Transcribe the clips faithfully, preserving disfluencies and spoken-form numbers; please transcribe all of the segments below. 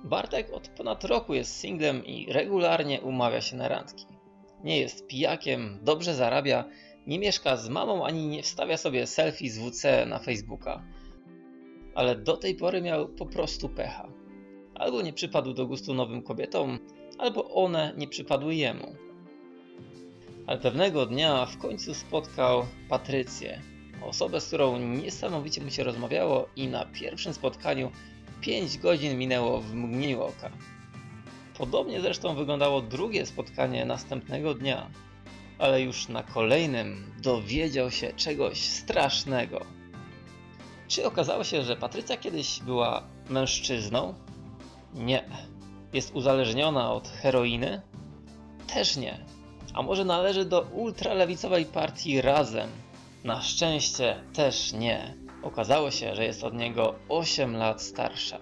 Bartek od ponad roku jest singlem i regularnie umawia się na randki. Nie jest pijakiem, dobrze zarabia, nie mieszka z mamą ani nie wstawia sobie selfie z W C na Facebooka. Ale do tej pory miał po prostu pecha. Albo nie przypadł do gustu nowym kobietom, albo one nie przypadły jemu. Ale pewnego dnia w końcu spotkał Patrycję, osobę, z którą niesamowicie mu się rozmawiało i na pierwszym spotkaniu pięć godzin minęło w mgnieniu oka. Podobnie zresztą wyglądało drugie spotkanie następnego dnia, ale już na kolejnym dowiedział się czegoś strasznego. Czy okazało się, że Patrycja kiedyś była mężczyzną? Nie. Jest uzależniona od heroiny? Też nie. A może należy do ultralewicowej partii Razem? Na szczęście też nie. Okazało się, że jest od niego osiem lat starsza.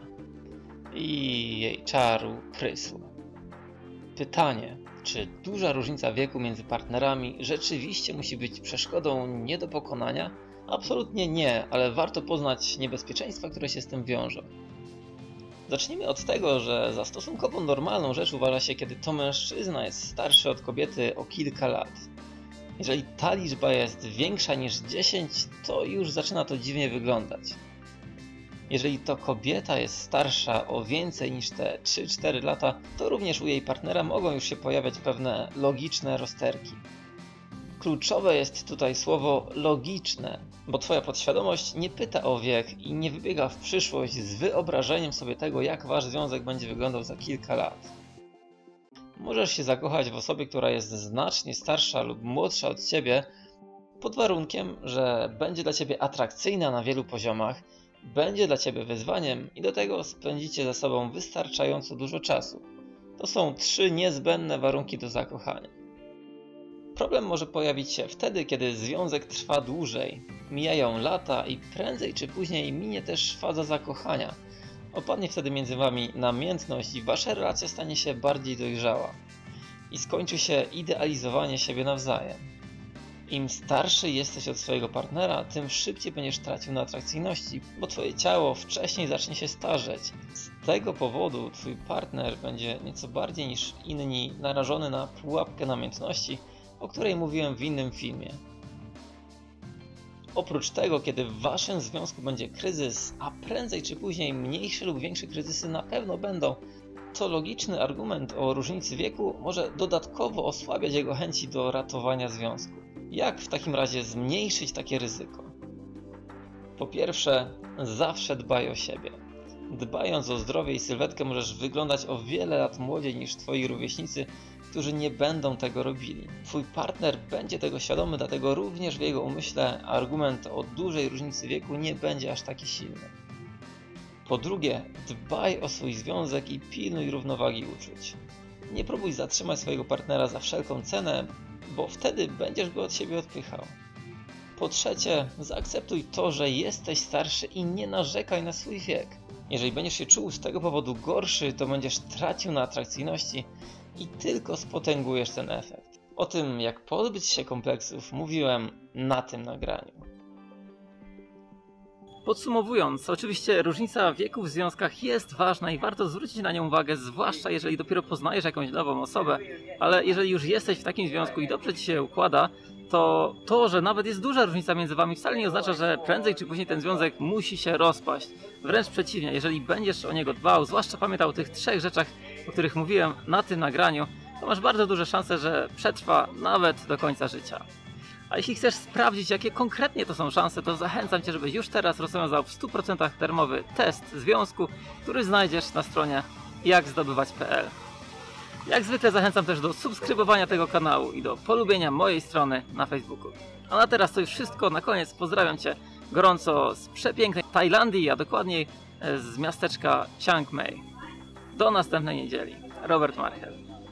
I jej czaru prysł. Pytanie, czy duża różnica wieku między partnerami rzeczywiście musi być przeszkodą nie do pokonania? Absolutnie nie, ale warto poznać niebezpieczeństwa, które się z tym wiążą. Zacznijmy od tego, że za stosunkowo normalną rzecz uważa się, kiedy to mężczyzna jest starszy od kobiety o kilka lat. Jeżeli ta liczba jest większa niż dziesięć, to już zaczyna to dziwnie wyglądać. Jeżeli to kobieta jest starsza o więcej niż te trzy cztery lata, to również u jej partnera mogą już się pojawiać pewne logiczne rozterki. Kluczowe jest tutaj słowo logiczne, bo twoja podświadomość nie pyta o wiek i nie wybiega w przyszłość z wyobrażeniem sobie tego, jak wasz związek będzie wyglądał za kilka lat. Możesz się zakochać w osobie, która jest znacznie starsza lub młodsza od ciebie, pod warunkiem, że będzie dla ciebie atrakcyjna na wielu poziomach, będzie dla ciebie wyzwaniem i do tego spędzicie ze sobą wystarczająco dużo czasu. To są trzy niezbędne warunki do zakochania. Problem może pojawić się wtedy, kiedy związek trwa dłużej, mijają lata i prędzej czy później minie też faza zakochania. Opadnie wtedy między wami namiętność i wasza relacja stanie się bardziej dojrzała. I skończy się idealizowanie siebie nawzajem. Im starszy jesteś od swojego partnera, tym szybciej będziesz tracił na atrakcyjności, bo twoje ciało wcześniej zacznie się starzeć. Z tego powodu twój partner będzie nieco bardziej niż inni narażony na pułapkę namiętności, o której mówiłem w innym filmie. Oprócz tego, kiedy w waszym związku będzie kryzys, a prędzej czy później mniejsze lub większe kryzysy na pewno będą, to logiczny argument o różnicy wieku może dodatkowo osłabiać jego chęci do ratowania związku. Jak w takim razie zmniejszyć takie ryzyko? Po pierwsze, zawsze dbaj o siebie. Dbając o zdrowie i sylwetkę możesz wyglądać o wiele lat młodziej niż twoi rówieśnicy, którzy nie będą tego robili. Twój partner będzie tego świadomy, dlatego również w jego umyśle argument o dużej różnicy wieku nie będzie aż taki silny. Po drugie, dbaj o swój związek i pilnuj równowagi uczuć. Nie próbuj zatrzymać swojego partnera za wszelką cenę, bo wtedy będziesz go od siebie odpychał. Po trzecie, zaakceptuj to, że jesteś starszy i nie narzekaj na swój wiek. Jeżeli będziesz się czuł z tego powodu gorszy, to będziesz tracił na atrakcyjności i tylko spotęgujesz ten efekt. O tym, jak pozbyć się kompleksów, mówiłem na tym nagraniu. Podsumowując, oczywiście różnica wieku w związkach jest ważna i warto zwrócić na nią uwagę, zwłaszcza jeżeli dopiero poznajesz jakąś nową osobę, ale jeżeli już jesteś w takim związku i dobrze ci się układa, to to, że nawet jest duża różnica między wami, wcale nie oznacza, że prędzej czy później ten związek musi się rozpaść. Wręcz przeciwnie, jeżeli będziesz o niego dbał, zwłaszcza pamiętał o tych trzech rzeczach, o których mówiłem na tym nagraniu, to masz bardzo duże szanse, że przetrwa nawet do końca życia. A jeśli chcesz sprawdzić, jakie konkretnie to są szanse, to zachęcam cię, żebyś już teraz rozwiązał w stu procentach darmowy test związku, który znajdziesz na stronie jak zdobywać kropka p l. Jak zwykle zachęcam też do subskrybowania tego kanału i do polubienia mojej strony na Facebooku. A na teraz to już wszystko. Na koniec pozdrawiam cię gorąco z przepięknej Tajlandii, a dokładniej z miasteczka Chiang Mai. Do następnej niedzieli. Robert Marchel.